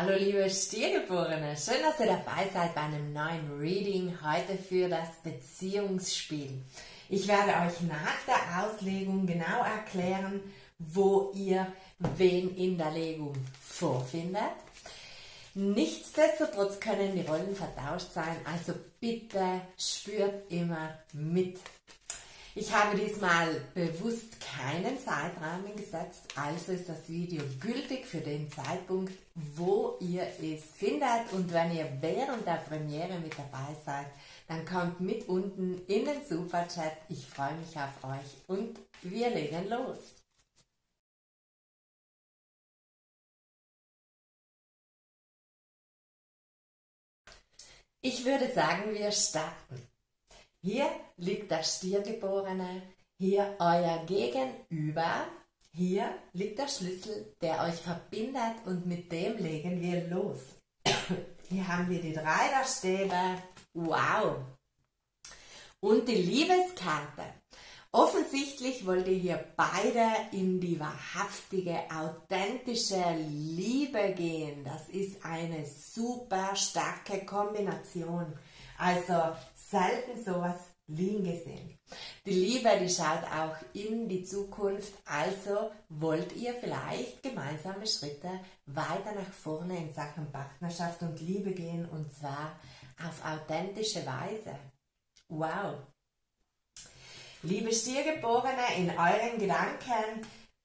Hallo liebe Stiergeborene, schön, dass ihr dabei seid bei einem neuen Reading heute für das Beziehungsspiel. Ich werde euch nach der Auslegung genau erklären, wo ihr wen in der Legung vorfindet. Nichtsdestotrotz können die Rollen vertauscht sein, also bitte spürt immer mit. Ich habe diesmal bewusst keinen Zeitrahmen gesetzt, also ist das Video gültig für den Zeitpunkt, wo ihr es findet. Und wenn ihr während der Premiere mit dabei seid, dann kommt mit unten in den Superchat. Ich freue mich auf euch und wir legen los. Ich würde sagen, wir starten. Hier liegt der Stiergeborene, hier euer Gegenüber, hier liegt der Schlüssel, der euch verbindet und mit dem legen wir los. Hier haben wir die 3 der Stäbe, wow! Und die Liebeskarte. Offensichtlich wollt ihr hier beide in die wahrhaftige, authentische Liebe gehen. Das ist eine super starke Kombination. Also selten sowas liegen gesehen. Die Liebe, die schaut auch in die Zukunft, also wollt ihr vielleicht gemeinsame Schritte weiter nach vorne in Sachen Partnerschaft und Liebe gehen, und zwar auf authentische Weise. Wow! Liebe Stiergeborene, in euren Gedanken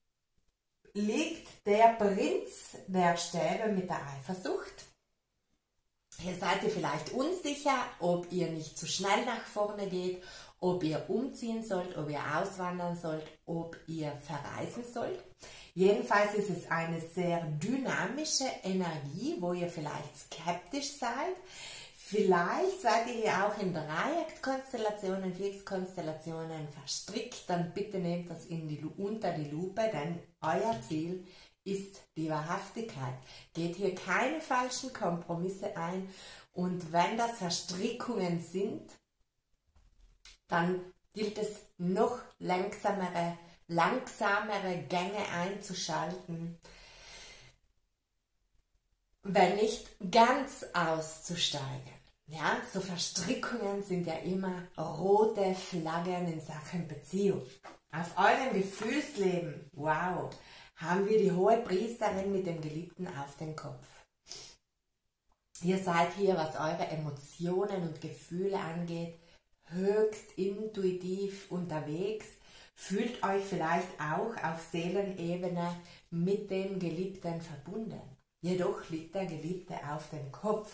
liegt der Prinz der Stäbe mit der Eifersucht. Hier seid ihr vielleicht unsicher, ob ihr nicht zu schnell nach vorne geht, ob ihr umziehen sollt, ob ihr auswandern sollt, ob ihr verreisen sollt. Jedenfalls ist es eine sehr dynamische Energie, wo ihr vielleicht skeptisch seid. Vielleicht seid ihr hier auch in Dreieckskonstellationen, Viereckskonstellationen verstrickt. Dann bitte nehmt das unter die Lupe, denn euer Ziel ist die Wahrhaftigkeit. Geht hier keine falschen Kompromisse ein, und wenn das Verstrickungen sind, dann gilt es noch langsamere Gänge einzuschalten, wenn nicht ganz auszusteigen. Ja, so Verstrickungen sind ja immer rote Flaggen in Sachen Beziehung. Auf eurem Gefühlsleben, wow, haben wir die hohe Priesterin mit dem Geliebten auf dem Kopf. Ihr seid hier, was eure Emotionen und Gefühle angeht, höchst intuitiv unterwegs, fühlt euch vielleicht auch auf Seelenebene mit dem Geliebten verbunden. Jedoch liegt der Geliebte auf dem Kopf.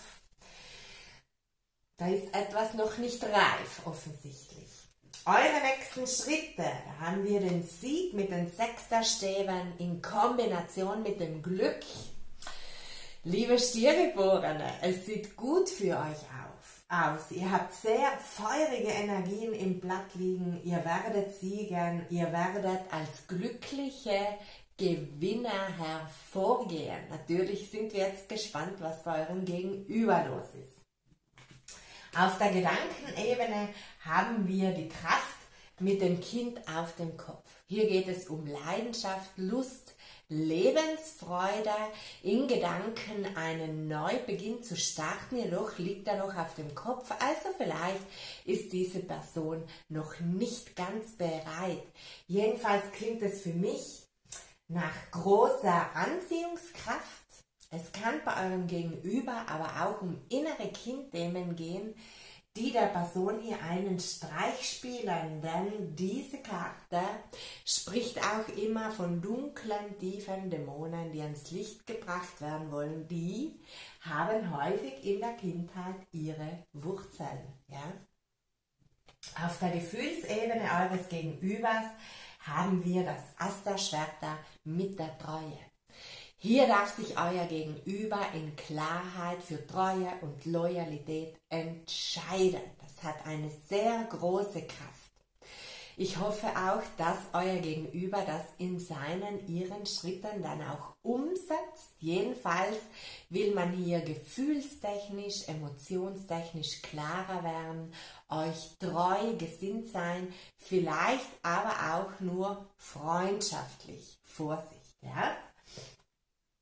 Da ist etwas noch nicht reif, offensichtlich. Eure nächsten Schritte, da haben wir den Sieg mit den 6 der Stäben in Kombination mit dem Glück. Liebe Stiergeborene, es sieht gut für euch aus. Ihr habt sehr feurige Energien im Blatt liegen. Ihr werdet siegen, ihr werdet als glückliche Gewinner hervorgehen. Natürlich sind wir jetzt gespannt, was bei eurem Gegenüber los ist. Auf der Gedankenebene haben wir die Kraft mit dem Kind auf dem Kopf. Hier geht es um Leidenschaft, Lust, Lebensfreude, in Gedanken einen Neubeginn zu starten. Jedoch liegt er noch auf dem Kopf, also vielleicht ist diese Person noch nicht ganz bereit. Jedenfalls klingt es für mich nach großer Anziehungskraft. Es kann bei eurem Gegenüber aber auch um innere Kindthemen gehen, die der Person hier einen Streich spielen, denn diese Karte spricht auch immer von dunklen, tiefen Dämonen, die ans Licht gebracht werden wollen. Die haben häufig in der Kindheit ihre Wurzeln. Ja? Auf der Gefühlsebene eures Gegenübers haben wir das Ass der Schwerter mit der Treue. Hier darf sich euer Gegenüber in Klarheit für Treue und Loyalität entscheiden. Das hat eine sehr große Kraft. Ich hoffe auch, dass euer Gegenüber das in ihren Schritten dann auch umsetzt. Jedenfalls will man hier gefühlstechnisch, emotionstechnisch klarer werden, euch treu gesinnt sein, vielleicht aber auch nur freundschaftlich. Vorsicht, ja?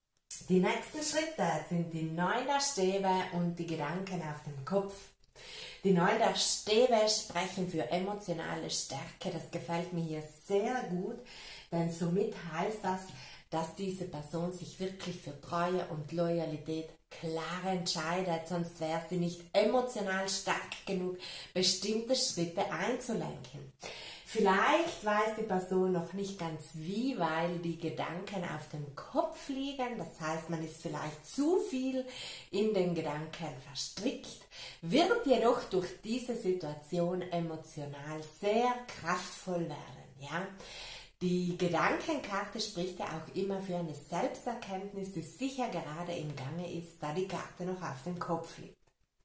Die nächsten Schritte sind die 9 der Stäbe und die Gedanken auf dem Kopf. Die 9 der Stäbe sprechen für emotionale Stärke. Das gefällt mir hier sehr gut, denn somit heißt das, dass diese Person sich wirklich für Treue und Loyalität klar entscheidet, sonst wäre sie nicht emotional stark genug, bestimmte Schritte einzulenken. Vielleicht weiß die Person noch nicht ganz wie, weil die Gedanken auf dem Kopf liegen. Das heißt, man ist vielleicht zu viel in den Gedanken verstrickt, wird jedoch durch diese Situation emotional sehr kraftvoll werden. Ja? Die Gedankenkarte spricht ja auch immer für eine Selbsterkenntnis, die sicher gerade im Gange ist, da die Karte noch auf dem Kopf liegt.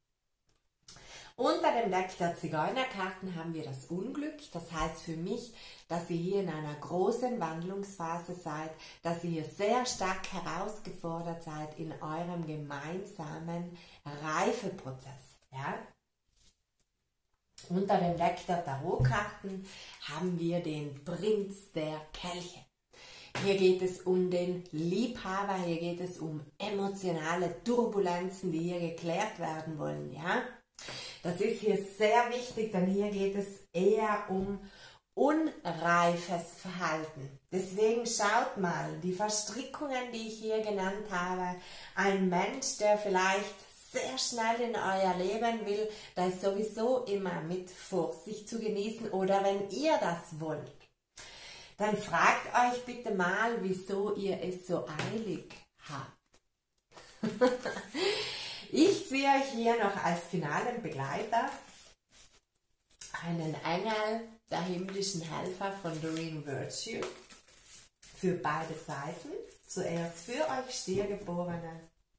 Unter dem Deck der Zigeunerkarten haben wir das Unglück. Das heißt für mich, dass ihr hier in einer großen Wandlungsphase seid, dass ihr hier sehr stark herausgefordert seid in eurem gemeinsamen Reifeprozess. Ja? Unter dem Deck der Tarotkarten haben wir den Prinz der Kelche. Hier geht es um den Liebhaber, hier geht es um emotionale Turbulenzen, die hier geklärt werden wollen. Ja? Das ist hier sehr wichtig, denn hier geht es eher um unreifes Verhalten. Deswegen schaut mal, die Verstrickungen, die ich hier genannt habe, ein Mensch, der vielleicht sehr schnell in euer Leben will, da ist sowieso immer mit Vorsicht zu genießen, oder wenn ihr das wollt, dann fragt euch bitte mal, wieso ihr es so eilig habt. Ich ziehe euch hier noch als finalen Begleiter einen Engel der himmlischen Helfer von Doreen Virtue für beide Seiten. Zuerst für euch Stiergeborene.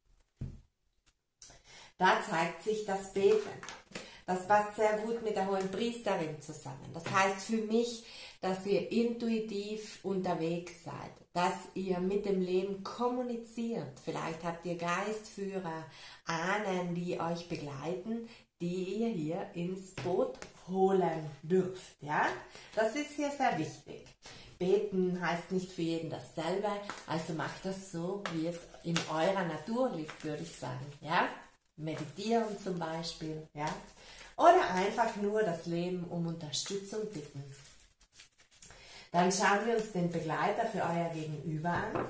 Da zeigt sich das Beten. Das passt sehr gut mit der Hohen Priesterin zusammen. Das heißt für mich, dass ihr intuitiv unterwegs seid, dass ihr mit dem Leben kommuniziert. Vielleicht habt ihr Geistführer, Ahnen, die euch begleiten, die ihr hier ins Boot holen dürft. Ja? Das ist hier sehr wichtig. Beten heißt nicht für jeden dasselbe, also macht das so, wie es in eurer Natur liegt, würde ich sagen. Ja? Meditieren zum Beispiel. Ja? Oder einfach nur das Leben um Unterstützung bitten. Dann schauen wir uns den Begleiter für euer Gegenüber an.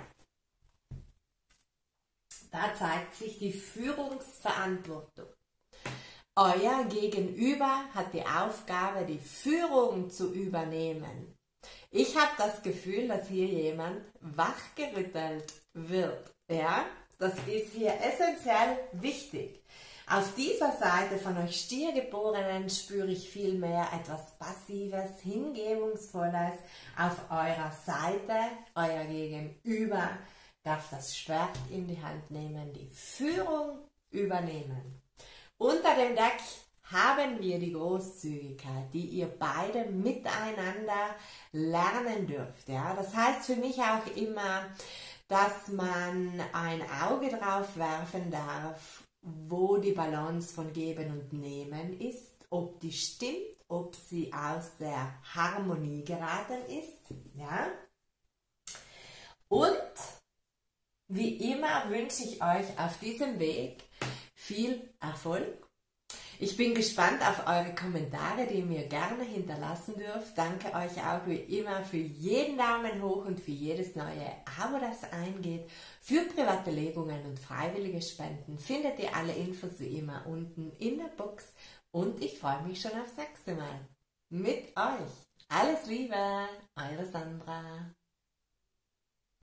Da zeigt sich die Führungsverantwortung. Euer Gegenüber hat die Aufgabe, die Führung zu übernehmen. Ich habe das Gefühl, dass hier jemand wachgerüttelt wird. Ja? Das ist hier essentiell wichtig. Auf dieser Seite von euch Stiergeborenen spüre ich vielmehr etwas Passives, Hingebungsvolles. Auf eurer Seite, euer Gegenüber, darf das Schwert in die Hand nehmen, die Führung übernehmen. Unter dem Deck haben wir die Großzügigkeit, die ihr beide miteinander lernen dürft. Ja? Das heißt für mich auch immer, dass man ein Auge drauf werfen darf, wo die Balance von Geben und Nehmen ist, ob die stimmt, ob sie aus der Harmonie geraten ist. Ja? Und wie immer wünsche ich euch auf diesem Weg viel Erfolg. Ich bin gespannt auf eure Kommentare, die ihr mir gerne hinterlassen dürft. Danke euch auch wie immer für jeden Daumen hoch und für jedes neue Abo, das eingeht. Für private Legungen und freiwillige Spenden findet ihr alle Infos wie immer unten in der Box. Und ich freue mich schon aufs nächste Mal mit euch. Alles Liebe, eure Sandra.